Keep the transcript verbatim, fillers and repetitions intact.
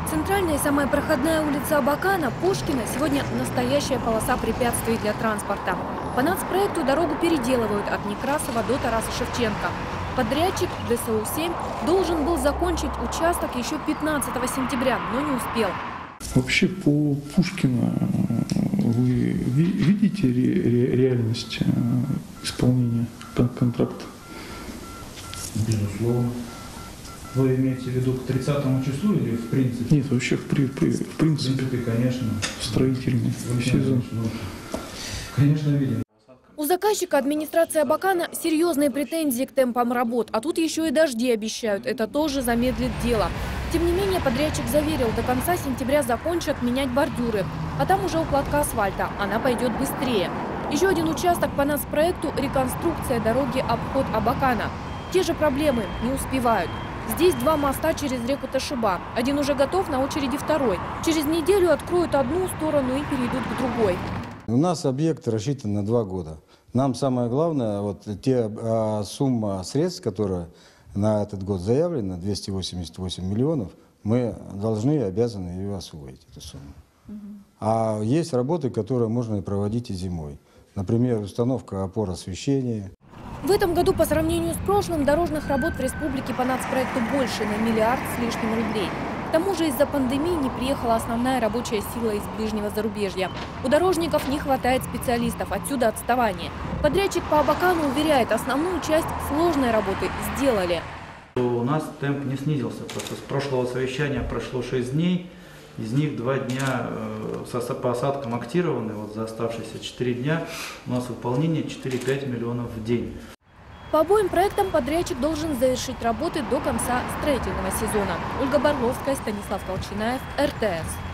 Центральная и самая проходная улица Абакана, Пушкина, сегодня настоящая полоса препятствий для транспорта. По нацпроекту дорогу переделывают от Некрасова до Тараса Шевченко. Подрядчик Дэ Эс У семь должен был закончить участок еще пятнадцатого сентября, но не успел. Вообще по Пушкину вы видите ре ре реальность исполнения контракта? Безусловно. Вы имеете в виду к тридцатому числу или в принципе? Нет, вообще в, при, при, в принципе. В принципе, конечно. Строительный сезон. Конечно, видим. У заказчика администрации Абакана серьезные претензии к темпам работ, а тут еще и дожди обещают. Это тоже замедлит дело. Тем не менее, подрядчик заверил, до конца сентября закончат менять бордюры. А там уже укладка асфальта, она пойдет быстрее. Еще один участок по нацпроекту – реконструкция дороги обход Абакана. Те же проблемы – не успевают. Здесь два моста через реку Ташиба. Один уже готов, на очереди второй. Через неделю откроют одну сторону и перейдут к другой. У нас объект рассчитан на два года. Нам самое главное, вот те а, сумма средств, которая на этот год заявлена, двести восемьдесят восемь миллионов, мы должны и обязаны ее освоить, эту сумму. Угу. А есть работы, которые можно проводить и зимой. Например, установка опор освещения. В этом году по сравнению с прошлым дорожных работ в республике по нацпроекту больше на миллиард с лишним рублей. К тому же из-за пандемии не приехала основная рабочая сила из ближнего зарубежья. У дорожников не хватает специалистов, отсюда отставание. Подрядчик по Абакану уверяет, основную часть сложной работы сделали. У нас темп не снизился. Просто с прошлого совещания прошло шесть дней. Из них два дня по осадкам актированы. Вот за оставшиеся четыре дня у нас выполнение четыре-пять миллионов в день. По обоим проектам подрядчик должен завершить работы до конца строительного сезона. Ольга Барловская, Станислав Колчинаев, Эр Тэ Эс.